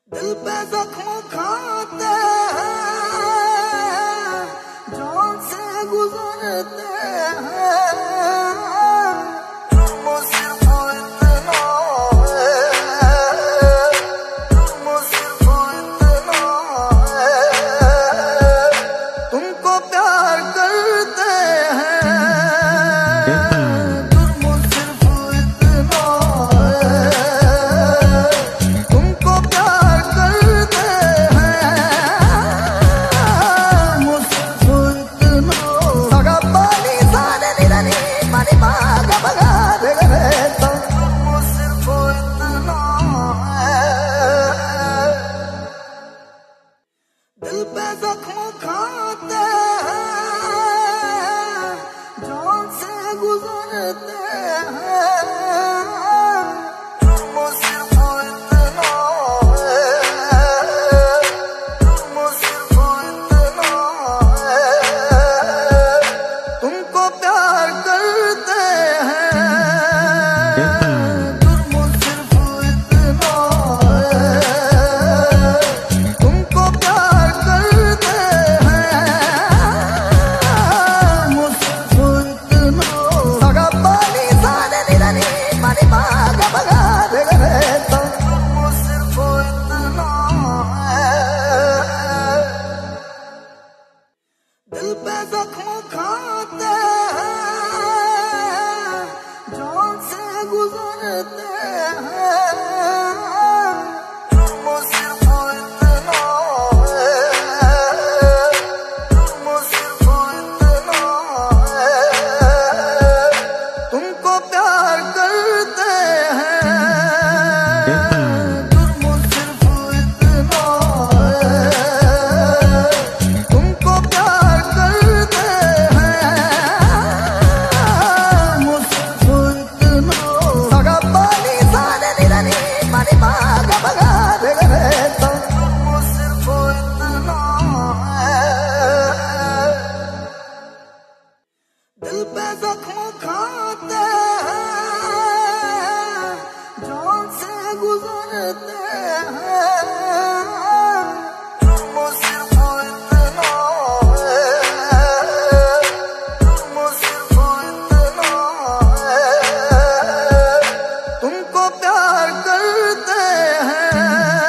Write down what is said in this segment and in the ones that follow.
दिल पे जख्म खाते हैं, जान से गुजरते हैं। तुम सिर्फ इतना है, तुम सिर्फ इतना है, तुमको प्यार करते हैं। दिल पे जख्म खाते हैं, जान से गुजरते हैं। तुम सिर्फ इतना है, तुम सिर्फ इतना है, तुमको प्यार करते हैं। दिल पे जख्म खाते हैं, जान से गुजरते हैं। तुम सिर्फ इतना है, तुम सिर्फ इतना है, तुमको प्यार करते हैं। दिल पे जख्म खाते हैं, जान से गुजरते हैं। तुम सिर्फ इतना है, तुम सिर्फ इतना है, तुमको प्यार करते हैं।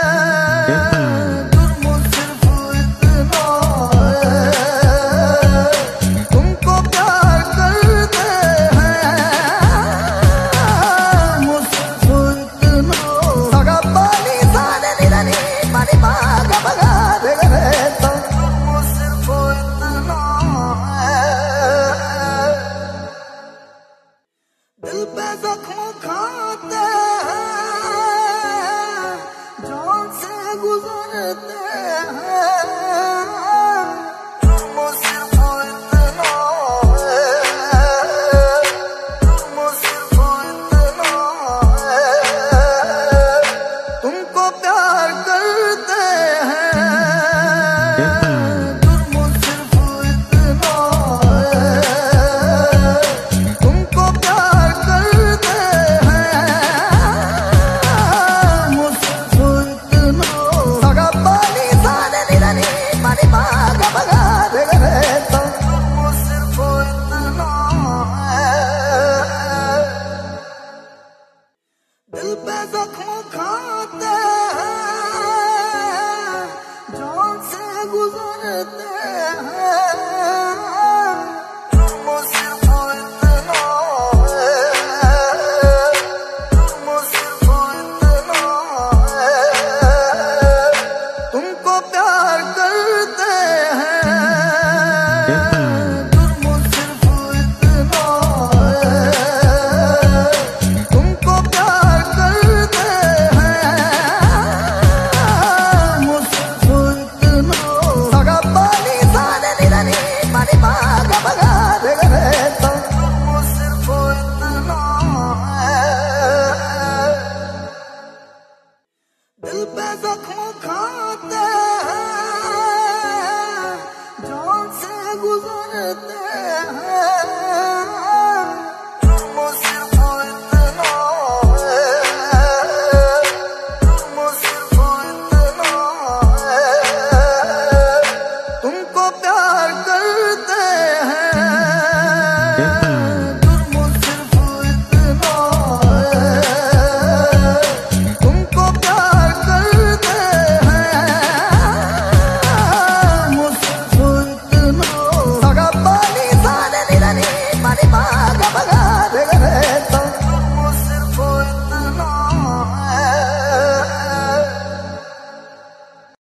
दिल पे जख्म खाते हैं, जान से गुजरते हैं। तुम सिर्फ इतना है, तुम सिर्फ इतना है, तुमको प्यार करते हैं। दिल पे जख्म खाते हैं, जान से गुजरते हैं। तुम सिर्फ इतना है, तुम सिर्फ इतना है, तुमको प्यार करते हैं। दिल पे जख्म